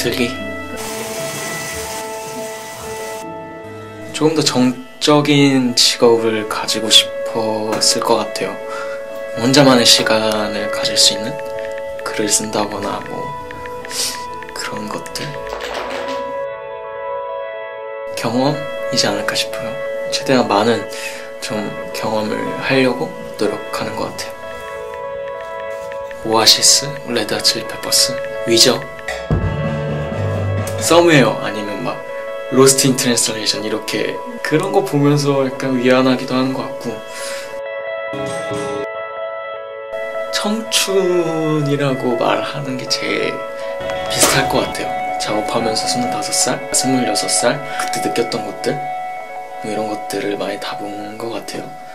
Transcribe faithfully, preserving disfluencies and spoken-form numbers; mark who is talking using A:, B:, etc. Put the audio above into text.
A: 슬기. 조금 더 정적인 직업을 가지고 싶었을 것 같아요. 혼자만의 시간을 가질 수 있는 글을 쓴다거나 뭐 그런 것들. 경험이지 않을까 싶어요. 최대한 많은 좀 경험을 하려고 노력하는 것 같아요. 오아시스, 레드 칠리 페퍼스, 위저, 썸웨어 아니면 막 로스트 인 트랜슬레이션 이렇게 그런 거 보면서 약간 위안하기도 하는 것 같고, 청춘이라고 말하는 게 제일 비슷할 것 같아요. 작업하면서 스물다섯 살, 스물여섯 살 그때 느꼈던 것들 뭐 이런 것들을 많이 담은 것 같아요.